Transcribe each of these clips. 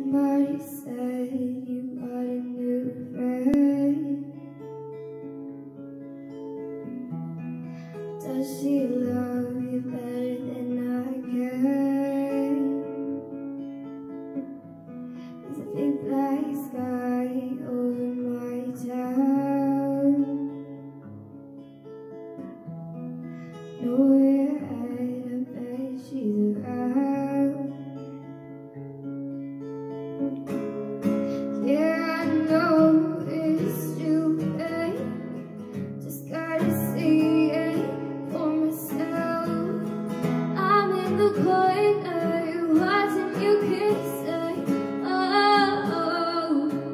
Somebody said you got a new friend. Does she love you better than I can? There's a big black sky over my town. Nowhere at a bet she's around. Yeah, I know it's stupid, just gotta see it for myself. I'm in the corner watching you kiss it. Oh,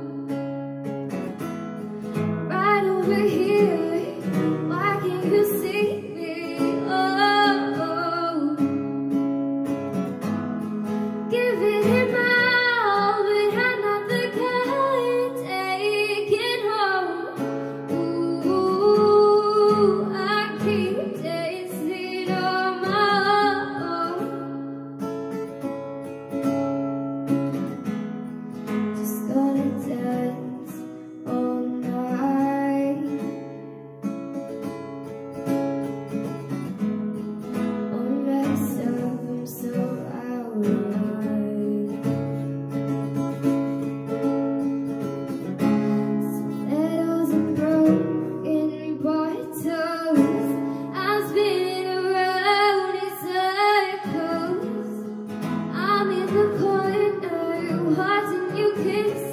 right over here, why can't you see me? Oh, give it in my watching you kiss